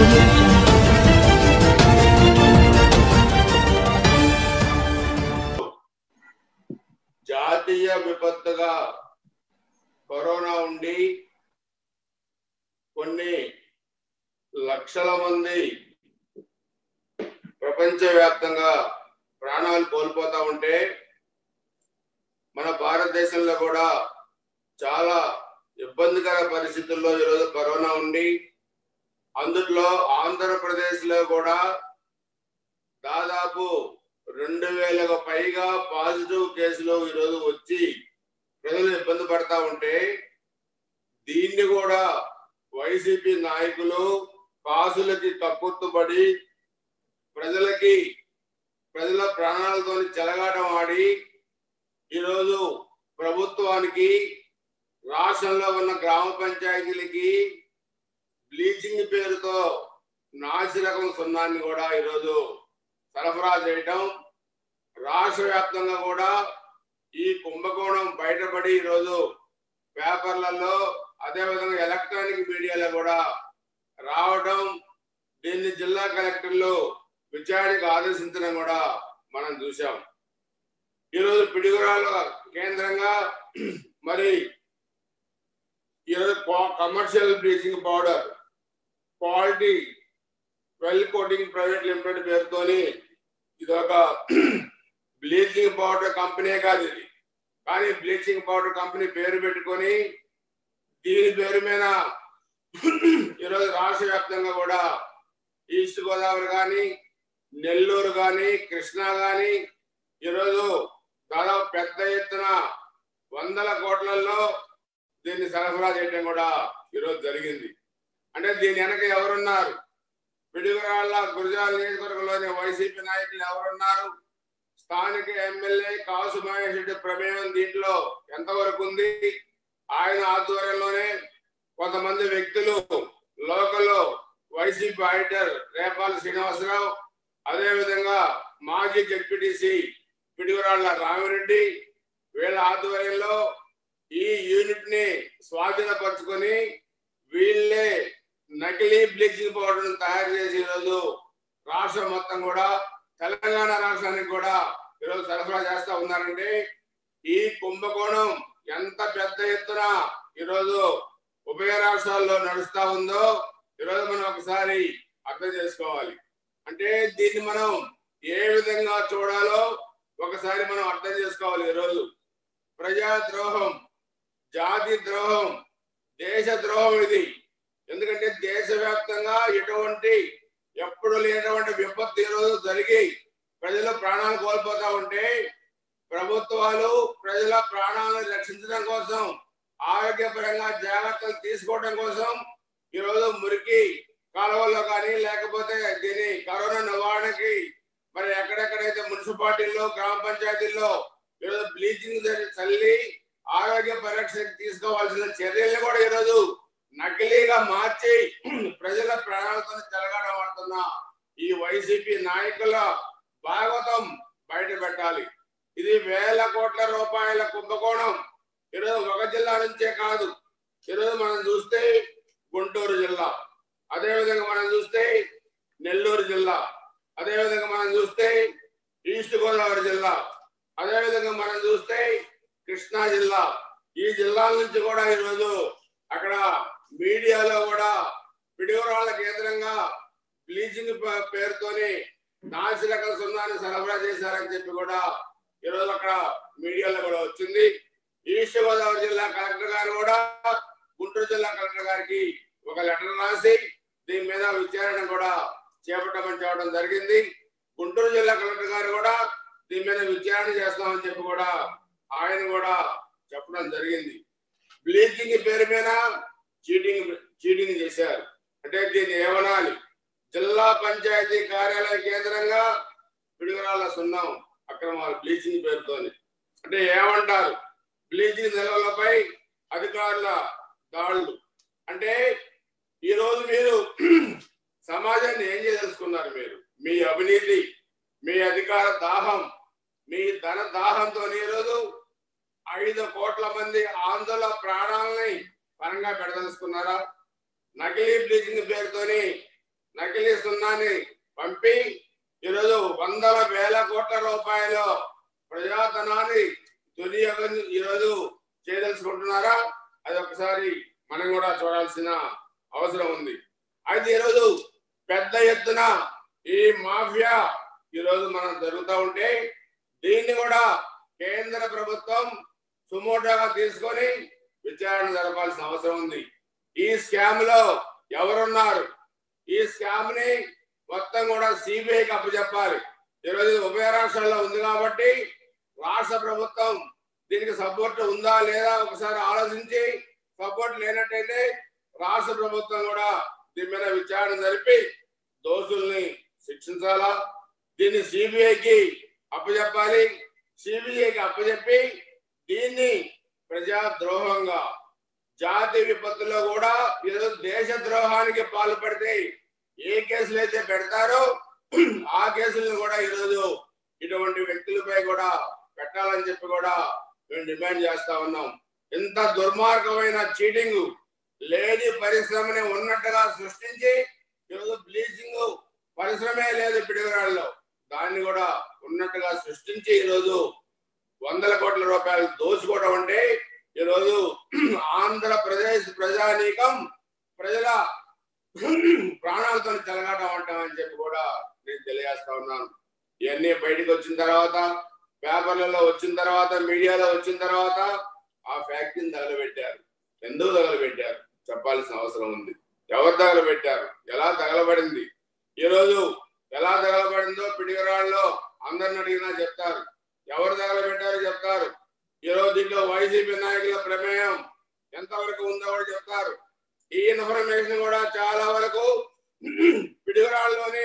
జాతీయ విపత్తుగా కరోనా ఉండి కొన్ని లక్షల మంది ప్రపంచవ్యాప్తంగా ప్రాణాలు కోల్పోతా ఉంటే మన భారతదేశంలో కూడా చాలా ఇబ్బందికర పరిస్థితుల్లో ఈరోజు కరోనా ఉండి అందులో ఆంధ్రప్రదేశ్లో కూడా దాదాపు 2000కు పైగా పాజిటివ్ కేసులు ఈరోజు వచ్చి ప్రజలు ఇబ్బంది పడతా ఉంటే దీన్ని కూడా వైసీపీ నాయకులు కాసులకి కక్కుర్తుపడి ప్రజల ప్రాణాలతో చెలగాటం ఆడి ఈరోజు ప్రభుత్వానికి రాష్ట్రంలో ఉన్న గ్రామ పంచాయతీలకి బ్లీచింగ్ పేరుతో నాసి రకం సున్నాన్ని కూడా ఈరోజు సరఫరా చేయటం, రాష్ట్ర వ్యాప్తంగా కూడా ఈ కుంభకోణం బయటపడి ఈరోజు పేపర్లలో అదేవిధంగా ఎలక్ట్రానిక్ మీడియాలో కూడా రావడం, దీన్ని జిల్లా కలెక్టర్లు విచారణకు ఆదేశించడం కూడా మనం చూసాం. ఈరోజు పిడుగురాళ్ళ కేంద్రంగా మరి ఈరోజు commercial bleaching powder quality well coating private limited పేరుతోని ఇది ఒక బ్లీచింగ్ పౌడర్ కంపెనీ కాదు ఇది, కానీ బ్లీచింగ్ పౌడర్ కంపెనీ పేరు పెట్టుకొని దీని పేరు మీద ఈరోజు రాష్ట్ర వ్యాప్తంగా కూడా ఈస్ట్ గోదావరి కానీ, నెల్లూరు కానీ, కృష్ణా కానీ ఈరోజు దాదాపు పెద్ద ఎత్తున 100 కోట్లలో దీన్ని సరఫరా చేయడం కూడా ఈరోజు జరిగింది. అంటే దీని వెనక ఎవరున్నారు? పిడుగురాళ్ళ గురజాల నియోజకవర్గంలోని వైసీపీ నాయకులు ఎవరున్నారు? స్థానిక ఎమ్మెల్యే కాసు మహేష్ రెడ్డి ప్రమేయం దీంట్లో ఎంతవరకు ఉంది? ఆయన ఆధ్వర్యంలోనే కొంతమంది వ్యక్తులు local YCP auditor Repala Srinivasa Rao, అదేవిధంగా మాజీ జెడ్పీటీసీ పిడుగురాళ్ళ రామిరెడ్డి వీళ్ళ ఆధ్వర్యంలో ఈ యూనిట్ ని స్వాధీనపరుచుకొని వీళ్ళే నకిలీ బ్లీచింగ్ పౌడర్ తయారు చేసి ఈరోజు రాష్ట్రం మొత్తం కూడా తెలంగాణ రాష్ట్రానికి కూడా ఈరోజు సరఫరా చేస్తా ఉన్నారంటే ఈ కుంభకోణం ఎంత పెద్ద ఎత్తున ఈరోజు ఉభయ రాష్ట్రాల్లో నడుస్తా ఉందో ఈరోజు మనం ఒకసారి అర్థం చేసుకోవాలి. అంటే దీన్ని మనం ఏ విధంగా చూడాలో ఒకసారి మనం అర్థం చేసుకోవాలి. ఈరోజు ప్రజాద్రోహం, జాతి ద్రోహం, దేశ ద్రోహం ఇది. ఎందుకంటే దేశవ్యాప్తంగా ఎప్పుడు లేనటువంటి విపత్తు ఈరోజు జరిగి ప్రజలు ప్రాణాలు కోల్పోతా ఉంటే ప్రభుత్వాలు ప్రజల ప్రాణాలను రక్షించడం కోసం, ఆరోగ్యపరంగా జాగ్రత్తలు తీసుకోవడం కోసం ఈరోజు మురికి కాలువల్లో కానీ లేకపోతే దీని కరోనా నివారణకి మరి ఎక్కడెక్కడైతే మున్సిపాలిటీల్లో, గ్రామ పంచాయతీల్లో ఈరోజు బ్లీచింగ్ చల్లి ఆరోగ్య పరిరక్షణకు తీసుకోవాల్సిన చర్యల్ని కూడా ఈరోజు నకిలీగా మార్చి ప్రజల ప్రాణాలతో చెలగాటమాడుతున్న ఈ వైసీపీ నాయకుల భాగవతం బయట పెట్టాలి. ఇది వేల కోట్ల రూపాయల కుంభకోణం. ఈరోజు ఒక జిల్లా నుంచే కాదు, ఈరోజు మనం చూస్తే గుంటూరు జిల్లా, అదేవిధంగా మనం చూస్తే నెల్లూరు జిల్లా, అదేవిధంగా మనం చూస్తే ఈస్ట్ గోదావరి జిల్లా, అదేవిధంగా మనం చూస్తే కృష్ణా జిల్లా, ఈ జిల్లాల నుంచి కూడా ఈరోజు అక్కడ మీడియాలో కూడా పిడుగురాళ్ళ కేంద్రంగా బ్లీచింగ్ పేరుతోని నాసి రకాల సున్నాన్ని సరఫరా చేశారని చెప్పి కూడా ఈరోజు అక్కడ మీడియాలో కూడా వచ్చింది. ఈస్ట్ గోదావరి జిల్లా కలెక్టర్ గారు కూడా గుంటూరు జిల్లా కలెక్టర్ గారికి ఒక లెటర్ రాసి దీని మీద విచారణ కూడా చేపట్టమని చెప్పడం జరిగింది. గుంటూరు జిల్లా కలెక్టర్ గారు కూడా దీని మీద విచారణ చేస్తామని చెప్పి కూడా ఆయన కూడా చెప్పడం జరిగింది. బ్లీచింగ్ పేరు మీద చీటింగ్ చేశారు. అంటే దీన్ని ఏమనాలి? జిల్లా పంచాయతీ కార్యాలయ కేంద్రంగా పిడుగురాళ్ళ సున్నం అక్రమాలు బ్లీచింగ్ పేరుతోని. అంటే ఏమంటారు? బ్లీచింగ్ నిల్వలపై అధికారుల దాడులు. అంటే ఈరోజు మీరు సమాజాన్ని ఏం చేయదలుచుకున్నారు? మీరు మీ అవినీతి, మీ అధికార దాహం, మీ ధన దాహంతో ఈరోజు 5 కోట్ల మంది ఆందోళన ప్రాణాలని పరంగా పెడదలుచుకున్నారా? నకిలీ బ్లీచింగ్ పేరుతోని నకిలీ సున్నాన్ని పంపి ఈరోజు వందల వేల కోట్ల రూపాయలు ప్రజాధనాన్ని దుర్వినియోగం ఈరోజు చేయదలుచుకుంటున్నారా? అది ఒకసారి మనం కూడా చూడాల్సిన అవసరం ఉంది. అయితే ఈరోజు పెద్ద ఎత్తున ఈ మాఫియా ఈరోజు మనం జరుగుతూ ఉంటే దీన్ని కూడా కేంద్ర ప్రభుత్వం సుమోటోగా తీసుకొని విచారణ జరపాల్సిన అవసరం ఉంది. ఈ స్కామ్ లో ఎవరున్నారు? ఈ స్కామ్ ని మొత్తం కూడా సిబిఐకి అప్పచెప్పాలి. ఈరోజు ఉభయ రాష్ట్రాల్లో ఉంది కాబట్టి రాష్ట్ర ప్రభుత్వం దీనికి సపోర్ట్ ఉందా లేదా ఒకసారి ఆలోచించి, సపోర్ట్ లేనట్టయితే రాష్ట్ర ప్రభుత్వం కూడా దీని మీద విచారణ జరిపి దోషుల్ని శిక్షించాలా. దీన్ని సిబిఐకి అప్పచెప్పాలి. సిబిఐకి అప్పచెప్పి దీన్ని ప్రజాద్రోహంగా, జాతి విపత్తులో కూడా ఈరోజు దేశ ద్రోహానికి పాల్పడితే ఏ కేసులు అయితే పెడతారో ఆ కేసులను కూడా ఈరోజు ఇటువంటి వ్యక్తులపై కూడా పెట్టాలని చెప్పి కూడా మేము డిమాండ్ చేస్తా ఉన్నాం. ఇంత దుర్మార్గమైన చీటింగ్ లేని పరిశ్రమని ఉన్నట్టుగా సృష్టించి ఈరోజు బ్లీచింగ్ పరిశ్రమే లేదు పిడుగురాళ్ళలో, దాన్ని కూడా ఉన్నట్టుగా సృష్టించి ఈరోజు వందల కోట్ల రూపాయలు దోచుకోవడం అంటే ఈరోజు ఆంధ్రప్రదేశ్ ప్రజానీకం ప్రజల ప్రాణాలతో చెలగాటం అంటామని చెప్పి కూడా నేను తెలియజేస్తా ఉన్నాను. ఇవన్నీ బయటకు వచ్చిన తర్వాత, పేపర్లలో వచ్చిన తర్వాత, మీడియాలో వచ్చిన తర్వాత ఆ ఫ్యాక్టరీని తగలబెట్టారు. ఎందుకు తగలబెట్టారు చెప్పాల్సిన అవసరం ఉంది. ఎవరు తగలబెట్టారు? ఎలా తగలబడింది? ఈరోజు ఎలా తగలబడిందో పిడిగరాళ్ళలో అందరిని అడిగినా చెప్తారు. ఎవరు తగలబెట్టారో చెప్తారు. ఈరోజు దీంట్లో వైసీపీ నాయకుల ప్రమేయం ఎంతవరకు ఉందో కూడా చెప్తారు. ఈ ఇన్ఫర్మేషన్ కూడా చాలా వరకు పిడిగరాళ్ళలోని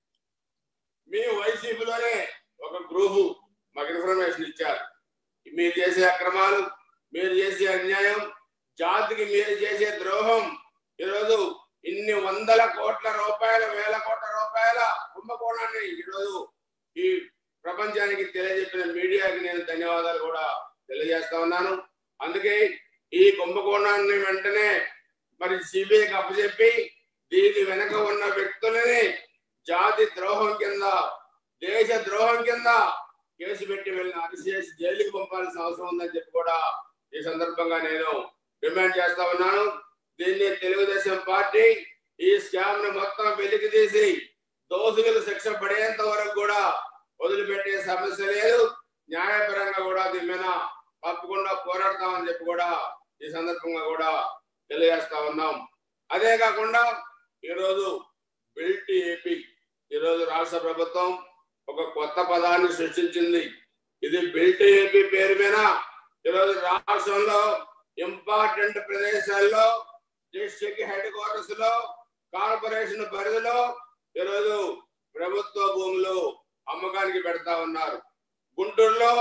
మీ వైసీపీలోనే ఒక గ్రూపు మాకు ఇన్ఫర్మేషన్ ఇచ్చారు. మీరు చేసే అక్రమాలు, మీరు చేసే అన్యాయం, జాతికి మీరు చేసే ద్రోహం, ఈరోజు ఇన్ని వందల కోట్ల రూపాయల, వేల కోట్ల రూపాయల కుంభకోణాన్ని ఈరోజు ఈ ప్రపంచానికి తెలియజెప్పిన మీడియాకి నేను ధన్యవాదాలు కూడా తెలియజేస్తా ఉన్నాను. అందుకే ఈ కుంభకోణాన్ని వెంటనే మరి సిబిఐకి అప్పచెప్పి దీని వెనక ఉన్న వ్యక్తులని జాతి ద్రోహం కింద, దేశ ద్రోహం కింద కేసు పెట్టి వెళ్ళిన అరెస్ట్ చేసి జైలుకి పంపాల్సిన అవసరం ఉందని చెప్పి కూడా ఈ సందర్భంగా నేను డిమాండ్ చేస్తా ఉన్నాను. దీన్ని తెలుగుదేశం పార్టీ ఈ స్కామ్ ను మొత్తం వెలికి తీసి దోషులకు శిక్ష పడేంత వరకు కూడా వదిలిపెట్టే సమస్య లేదు. న్యాయపరంగా కూడా దీని మీద తప్పకుండా పోరాడతామని చెప్పి కూడా ఈ సందర్భంగా కూడా తెలియజేస్తా ఉన్నాం. అదే కాకుండా ఈరోజు బిల్ట్ ఏపీ, ఈరోజు రాష్ట్ర ప్రభుత్వం ఒక కొత్త పదాన్ని సృష్టించింది. ఇది బిల్ట్ ఏపీ పేరు మీద ఈరోజు రాష్ట్రంలో ఇంపార్టెంట్ ప్రదేశాల్లో, డిస్ట్రిక్ట్ హెడ్ క్వార్టర్స్ లో, కార్పొరేషన్ పరిధిలో ఈరోజు ప్రభుత్వ భూములు అమ్మకానికి పెడతా ఉన్నారు. గుంటూరులో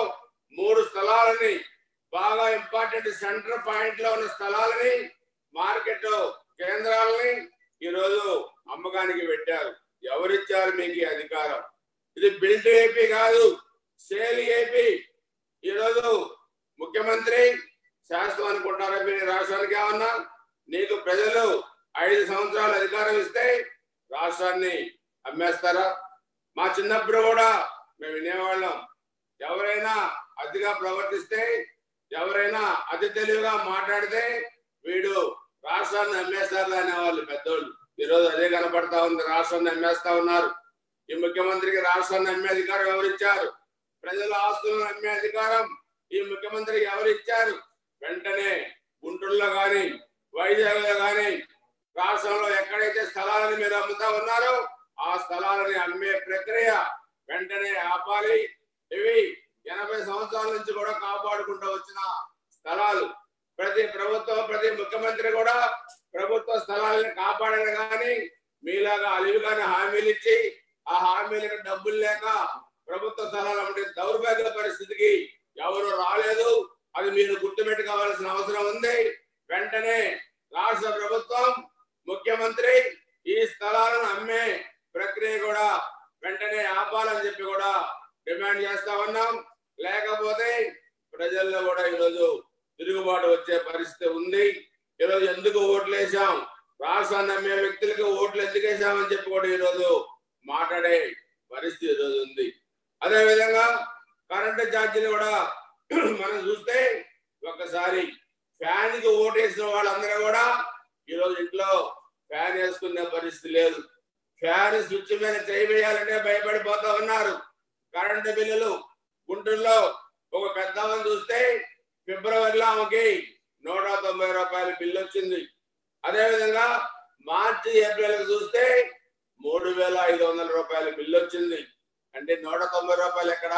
3 స్థలాలని, బాగా ఇంపార్టెంట్ సెంటర్ పాయింట్ లో ఉన్న స్థలాలని, మార్కెట్ కేంద్రాలని ఈరోజు అమ్మకానికి పెట్టారు. ఎవరిచ్చారు మీకు అధికారం? ఇది బిల్ట్ ఏపీ కాదు, సేల్ ఏపీ. ఈరోజు ముఖ్యమంత్రి శాస్త్రం అనుకుంటారా మీరు రాష్ట్రానికి? ఏమన్నా నీకు ప్రజలు 5 సంవత్సరాలు అధికారం ఇస్తే రాష్ట్రాన్ని అమ్మేస్తారా? మా చిన్నప్పుడు కూడా మేము వినేవాళ్ళం, ఎవరైనా అతిగా ప్రవర్తిస్తే, ఎవరైనా అతి తెలివిగా మాట్లాడితే వీడు రాష్ట్రాన్ని అమ్మేస్తారు అనేవాళ్ళు పెద్దోళ్ళు. ఈరోజు అదే కనపడతా ఉంది, రాష్ట్రాన్ని అమ్మేస్తా ఉన్నారు. ఈ ముఖ్యమంత్రికి రాష్ట్రాన్ని అమ్మే అధికారం ఎవరిచ్చారు? ప్రజల ఆస్తులను అమ్మే అధికారం ఈ ముఖ్యమంత్రికి ఎవరిచ్చారు? వెంటనే గుంటూరులో కానీ, వైజాగ్ లో కానీ, రాష్ట్రంలో ఎక్కడైతే స్థలాలను మీరు అమ్ముతా ఉన్నారో ఆ స్థలాలని అమ్మే ప్రక్రియ వెంటనే ఆపాలి. ఇవి 80 సంవత్సరాల నుంచి కూడా కాపాడుకుంటూ వచ్చిన స్థలాలు. ప్రతి ప్రభుత్వం, ప్రతి ముఖ్యమంత్రి కూడా ప్రభుత్వ స్థలాలను కాపాడరు. కానీ మీలాగా అలివిగానే హామీలు ఇచ్చి ఆ హామీలకు డబ్బులు లేక ప్రభుత్వ స్థలాలు అంటే దౌర్భాగ్య పరిస్థితికి ఎవరు రాలేదు. అది మీరు గుర్తుపెట్టుకోవాల్సిన అవసరం ఉంది. వెంటనే రాష్ట్ర ప్రభుత్వం, ముఖ్యమంత్రి ఈ స్థలాలను అమ్మే ప్రక్రియ కూడా వెంటనే ఆపాలని చెప్పి కూడా డిమాండ్ చేస్తా ఉన్నాం. లేకపోతే ప్రజల్లో కూడా ఈరోజు తిరుగుబాటు వచ్చే పరిస్థితి ఉంది. ఈరోజు ఎందుకు ఓట్లేసాం? రాష్ట్రాన్ని నమ్మే వ్యక్తులకు ఓట్లు ఎందుకేసామని చెప్పి కూడా ఈరోజు మాట్లాడే పరిస్థితి ఈరోజు ఉంది. అదేవిధంగా కరెంటు ఛార్జీలు కూడా మనం చూస్తే ఒక్కసారి ఫ్యాన్ కి ఓటేసిన వాళ్ళందరూ కూడా ఈరోజు ఇంట్లో ఫ్యాన్ వేసుకునే పరిస్థితి లేదు. ఫ్యాన్ స్విచ్ మీద చేయాలంటే భయపడిపోతా ఉన్నారు. కరెంటు బిల్లులు గుంటూరులో ఒక పెద్దవాళ్ళని చూస్తే ఫిబ్రవరిలో ఆమెకి 190 రూపాయల బిల్లు వచ్చింది. అదేవిధంగా మార్చి ఏప్రిల్ చూస్తే 3500 రూపాయల బిల్లు వచ్చింది. అంటే 190 రూపాయలు ఎక్కడ,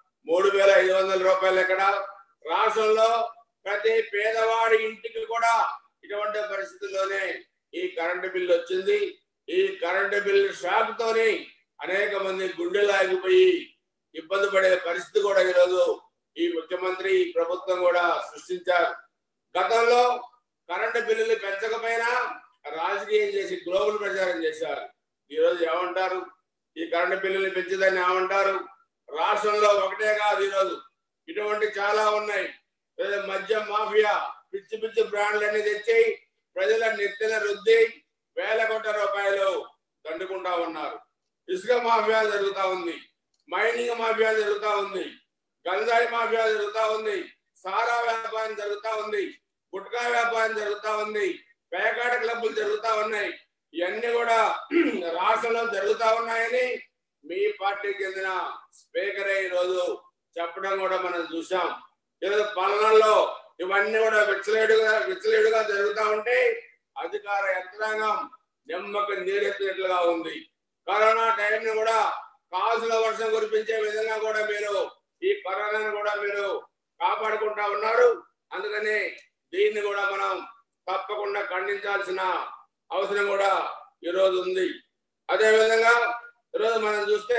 3500 రూపాయలు ఎక్కడ? రాష్ట్రంలో ప్రతి పేదవాడి ఇంటికి కూడా ఇటువంటి పరిస్థితుల్లోనే ఈ కరెంటు బిల్లు వచ్చింది. ఈ కరెంటు బిల్లు షాక్ తోని అనేక మంది గుండెలు ఆగిపోయి ఇబ్బంది పడే పరిస్థితి కూడా ఈరోజు ఈ ముఖ్యమంత్రి ప్రభుత్వం కూడా సృష్టించారు. గతంలో కరెంటు బిల్లులు పెంచకపోయినా రాజకీయం చేసి గ్లోబల్ ప్రచారం చేశారు. ఈరోజు ఏమంటారు? ఈ కరెంటు బిల్లులు పెంచేదాన్ని ఏమంటారు? రాష్ట్రంలో ఒకటే కాదు, ఈరోజు ఇటువంటి చాలా ఉన్నాయి. మద్యం మాఫియా పిచ్చి పిచ్చి బ్రాండ్లన్నీ తెచ్చి ప్రజల నెత్తిన రుద్ది వేల కోట్ల రూపాయలు దండుకుంటా ఉన్నారు. ఇసుక మాఫియా జరుగుతా ఉంది, మైనింగ్ మాఫియా జరుగుతా ఉంది, గంజాయి మాఫియా జరుగుతా ఉంది, సారా వ్యాపారం జరుగుతా ఉంది, గుట్కా వ్యాపారం జరుగుతా ఉంది, పేకాట క్లబ్బులు జరుగుతా ఉన్నాయి. ఇవన్నీ కూడా రాష్ట్రంలో జరుగుతా ఉన్నాయని మీ పార్టీకి చెందిన స్పీకరే ఈరోజు చెప్పడం కూడా మనం చూసాం. ఈరోజు పాలనలో ఇవన్నీ కూడా విచ్చలేడుగా జరుగుతూ ఉంటే అధికార యంత్రాంగం నిమ్మకి నీరెత్తినట్లుగా ఉంది. కరోనా టైంని కూడా కాసుల వర్షం కురిపించే విధంగా కూడా మీరు ఈ కరోనాను కూడా మీరు కాపాడుకుంటా ఉన్నారు. అందుకని దీన్ని కూడా మనం తప్పకుండా ఖండించాల్సిన అవసరం కూడా ఈరోజు ఉంది. అదేవిధంగా ఈరోజు మనం చూస్తే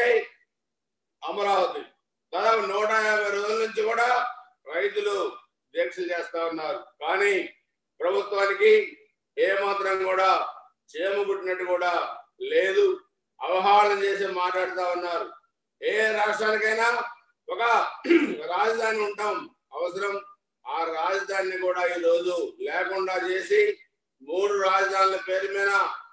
అమరావతి దాదాపు 150 రోజుల నుంచి కూడా రైతులు దీక్షలు చేస్తా ఉన్నారు. కానీ ప్రభుత్వానికి ఏమాత్రం కూడా చేమగుట్టినట్టు కూడా లేదు. అవహేళన చేసి మాట్లాడుతూ ఉన్నారు. ఏ రాష్ట్రానికైనా ఒక రాజధాని ఉంటాం అవసరం. ఆ రాజధానిని కూడా ఈ రోజు లేకుండా చేసి 3 రాజధానుల పేరు మీద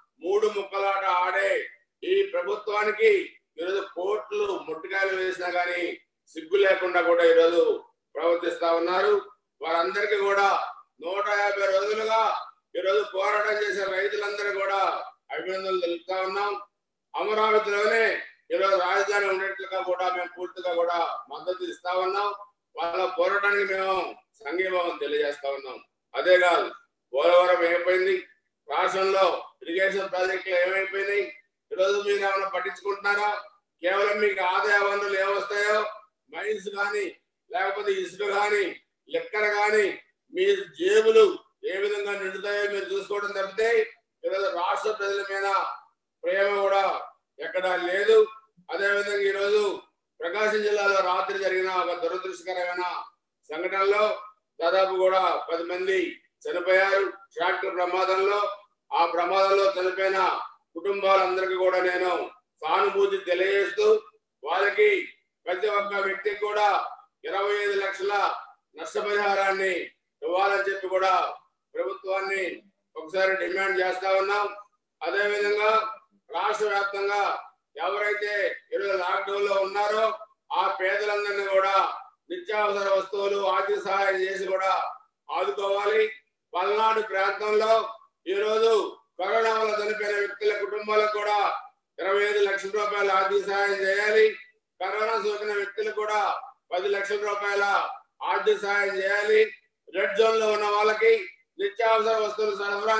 3 ముక్కలాట ఆడే ఈ ప్రభుత్వానికి ఈరోజు కోర్టులు ముట్టికాయలు వేసినా కానీ సిగ్గు లేకుండా కూడా ఈరోజు ప్రవర్తిస్తా ఉన్నారు. వారందరికీ కూడా 150 రోజులుగా ఈరోజు పోరాటం చేసే రైతులందరూ కూడా అభినందనలు తెలుపుతా ఉన్నాం. అమరావతిలోనే ఈరోజు రాజధాని ఉండేట్లుగా కూడా మేము పూర్తిగా కూడా మద్దతు ఇస్తా ఉన్నాం. వాళ్ళ పోరాటానికి మేము సంఘీభావం తెలియజేస్తా ఉన్నాం. అదే కాదు, పోలవరం ఏమైపోయింది, రాష్ట్రంలో ఇరిగేషన్ ప్రాజెక్టులు ఏమైపోయినాయి, ఈరోజు మీరు ఏమైనా పట్టించుకుంటున్నారా? కేవలం మీకు ఆదాయ వనరులు ఏమొస్తాయో మైన్స్ కానీ లేకపోతే ఇసుక కానీ లెక్కర కానీ మీ జేబులు ఏ విధంగా నిండుతాయో మీరు చూసుకోవడం తప్పితే ఈరోజు రాష్ట్ర ప్రజల మీద ప్రేమ కూడా ఎక్కడా లేదు. అదేవిధంగా ఈరోజు ప్రకాశం జిల్లాలో రాత్రి జరిగిన ఒక దురదృష్టకరమైన సంఘటనలో దాదాపు కూడా 10 మంది చనిపోయారు ట్రాక్టర్ ప్రమాదంలో. ఆ ప్రమాదంలో చనిపోయిన కుటుంబాలందరికీ కూడా నేను సానుభూతి తెలియజేస్తూ వాళ్ళకి ప్రతి ఒక్క వ్యక్తికి కూడా 25 లక్షల నష్టపరిహారాన్ని ఇవ్వాలని చెప్పి కూడా ప్రభుత్వాన్ని ఒకసారి డిమాండ్ చేస్తా ఉన్నాం. అదేవిధంగా రాష్ట్ర వ్యాప్తంగా ఎవరైతే ఈరోజు లాక్డౌన్ లో ఉన్నారో ఆ పేదలందరినీ కూడా నిత్యావసర వస్తువులు ఆర్థిక సహాయం చేసి కూడా ఆదుకోవాలి. పల్నాడు ప్రాంతంలో ఈరోజు కరోనా వల్ల చనిపోయిన వ్యక్తుల కుటుంబాలకు కూడా 25 లక్షల రూపాయల ఆర్థిక సహాయం చేయాలి. కరోనా సోకిన వ్యక్తులకు కూడా 10 లక్షల రూపాయల ఆర్థిక సహాయం చేయాలి. రెడ్ జోన్ లో ఉన్న వాళ్ళకి నిత్యావసర వస్తువులు సరఫరా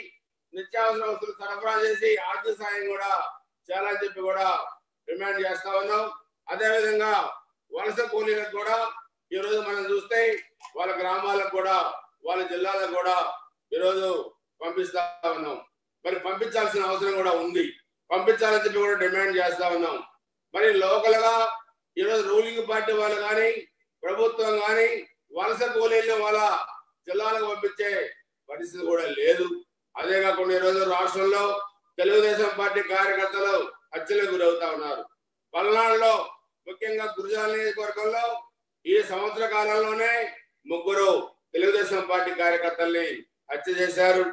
చేసి ఆర్థిక సహాయం కూడా చేయాలని చెప్పి కూడా డిమాండ్ చేస్తా ఉన్నాం. అదేవిధంగా వలస కూలీలకు కూడా ఈరోజు మనం చూస్తే వాళ్ళ గ్రామాలకు కూడా వాళ్ళ జిల్లాలకు కూడా ఈరోజు పంపిస్తా ఉన్నాం. మరి పంపించాల్సిన అవసరం కూడా ఉంది, పంపించాలని చెప్పి కూడా డిమాండ్ చేస్తా ఉన్నాం. మరి లోకల్ గా ఈరోజు రూలింగ్ పార్టీ వాళ్ళు కానీ ప్రభుత్వం కానీ వలస కూలీలను వాళ్ళ జిల్లాలకు పంపించే పరిస్థితి కూడా లేదు. అదే కాకుండా ఈరోజు రాష్ట్రంలో తెలుగుదేశం పార్టీ కార్యకర్తలు హత్యలకు గురవుతా ఉన్నారు. పల్నాడులో ముఖ్యంగా గురుజాల నియోజకవర్గంలో ఈ సంవత్సర కాలంలోనే 3 తెలుగుదేశం పార్టీ కార్యకర్తల్ని హత్య చేశారు.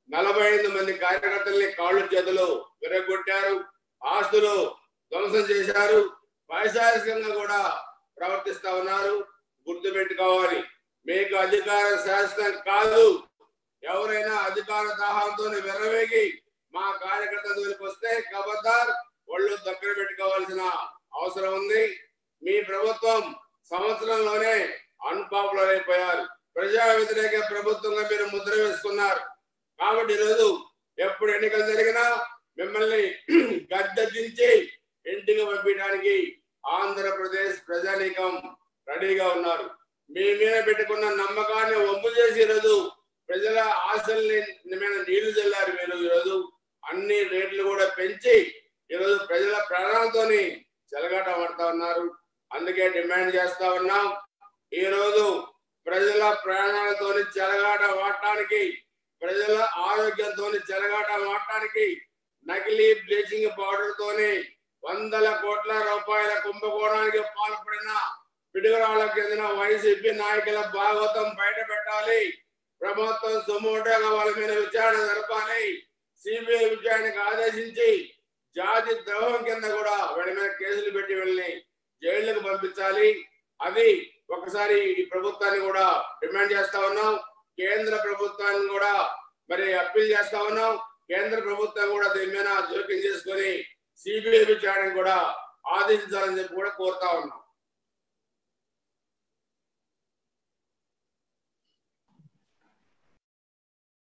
45 మంది కార్యకర్తల్ని కాళ్ళు చేతులు విరగొట్టారు, ఆస్తులు ధ్వంసం చేశారు, పైశాచికంగా కూడా ప్రవర్తిస్తా ఉన్నారు. గుర్తుపెట్టుకోవాలి, మీకు అధికార శాసనం కాదు. ఎవరైనా అధికార దాహంతో విర్రవేగి మా కార్యకర్త జోలికి వస్తే ఖబర్దార్ ఒళ్ళు దగ్గర పెట్టుకోవాల్సిన అవసరం ఉంది. మీ ప్రభుత్వం సంవత్సరంలోనే అన్పాపులర్ అయిపోయారు. ప్రజా వ్యతిరేక ప్రభుత్వంగా మీరు ముద్ర వేసుకున్నారు. కాబట్టి ఈరోజు ఎప్పుడు ఎన్నికలు జరిగినా మిమ్మల్ని గద్దె దించి ఇంటికి పంపించడానికి ఆంధ్రప్రదేశ్ ప్రజానీకం రెడీగా ఉన్నారు. మీ మీద పెట్టుకున్న నమ్మకాన్ని ఒప్పు చేసి ఈరోజు ప్రజల ఆశల్ని నీళ్లు చల్లారు. మీరు ఈరోజు అన్ని రేట్లు కూడా పెంచి ఈరోజు ప్రజల ప్రాణాలతోని చెలగాట పడతా ఉన్నారు. అందుకే డిమాండ్ చేస్తా ఉన్నాం, ఈ రోజు ప్రజల ప్రాణాలతోని చెలగాట వాడటానికి, ప్రజల ఆరోగ్యంతో చెలగాట వాడటానికి నకిలీ బ్లీచింగ్ పౌడర్ తోని 100 కోట్ల రూపాయల కుంభకోణానికి పాల్పడిన పిడుగురాళ్లకు చెందిన వైసీపీ నాయకుల భాగవతం బయట పెట్టాలి. ప్రభుత్వం సుమోటోగా వాళ్ళ మీద విచారణ జరపాలి. సిబిఐ విచారణకు ఆదేశించి జాతి ద్రోహం కింద కూడా వీళ్ళ మీద కేసులు పెట్టి వీళ్ళని జైళ్లకు పంపించాలి. అది ఒకసారి ఈ ప్రభుత్వాన్ని కూడా డిమాండ్ చేస్తా ఉన్నాం. కేంద్ర ప్రభుత్వాన్ని కూడా మరి అప్పీల్ చేస్తా ఉన్నాం. కేంద్ర ప్రభుత్వం కూడా దీని మీద జోక్యం చేసుకొని సిబిఐ విచారణ కూడా ఆదేశించాలని చెప్పి కూడా కోరుతా ఉన్నాం.